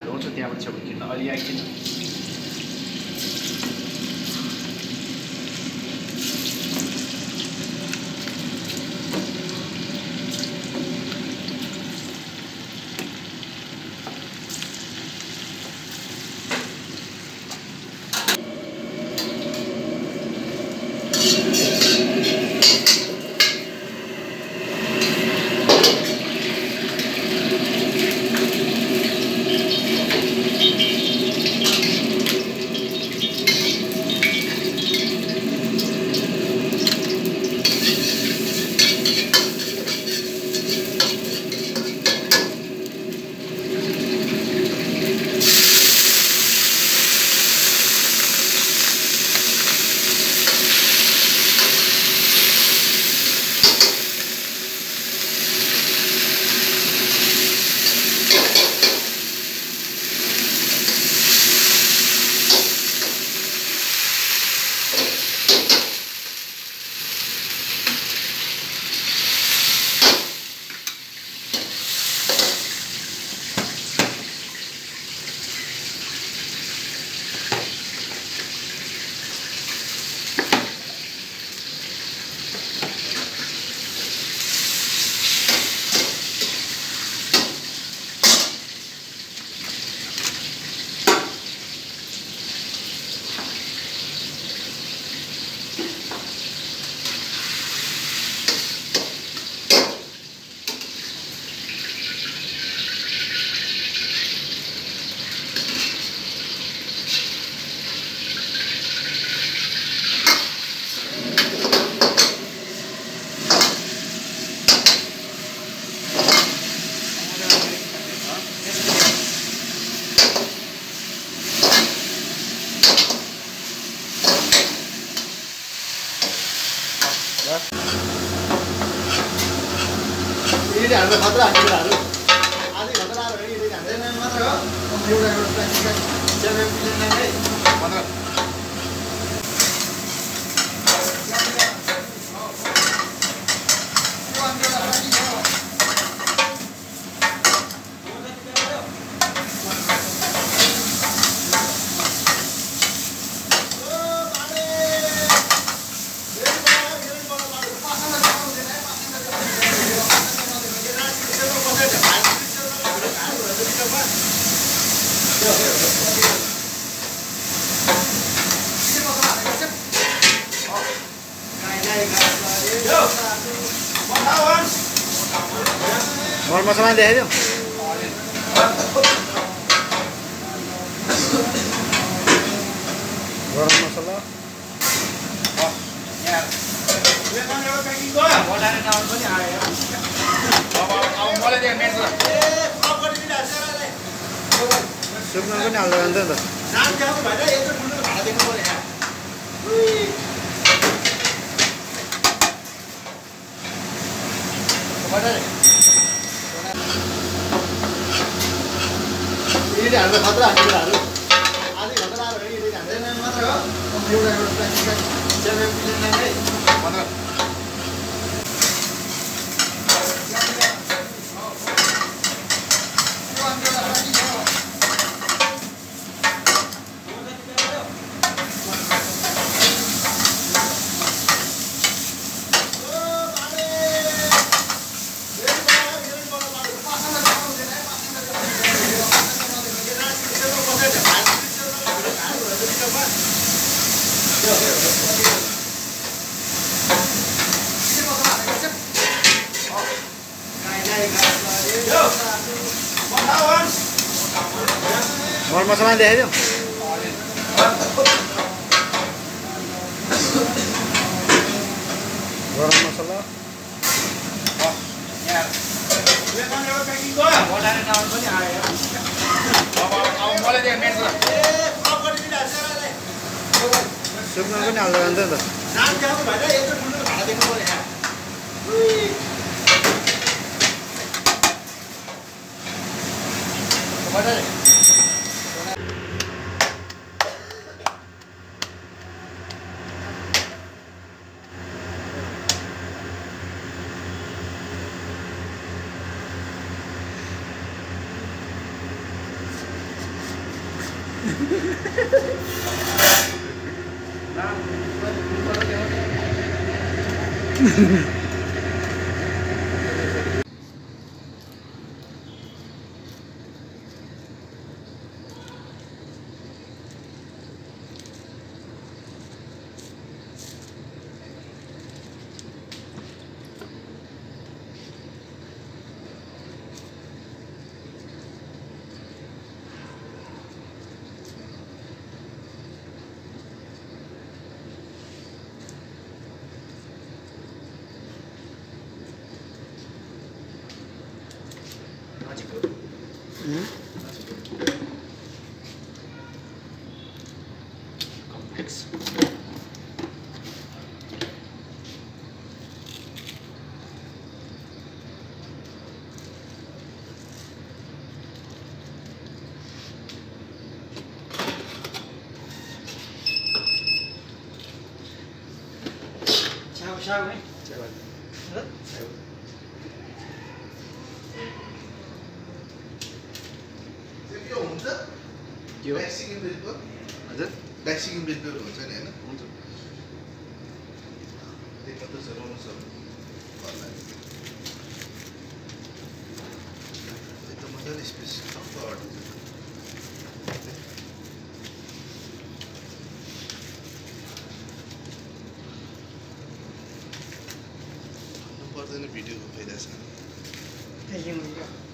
आउँछ त्यहाँबाट छ किन्न अलि आइकिन ini harga khatra हामीहरुहरू आधी खतरा आएर यदि हान्दैन मात्र हो एउटा एउटा प्लास्टिक सेभेन पिलन नै भनेर मर मसला देखाइदियो गरम मसला सुक्न पनि हाल्दै जान्छ नि यदि हाम्रो खतरा हामीहरुहरू आधी खतरा आएर यदि हान्दैन मात्र हो एउटा एउटा प्लास्टिक सेभेन पिलन नै भनेर मर मसला देखाइदियो गरम मसला सुक्न पनि हाल्दै जान्छ नि त Complex. Sao ấy? यो हुन्छ यो डाइसिङ इन्भेजिबल हजुर डाइसिङ इन्भेजिबल हुन्छ नि हैन हुन्छ त्यही मात्र चलाउनु छ एकदम मजाले स्पेस टक्क अट्छ पर्दैन भिडियोको फाइदा छ Thank you.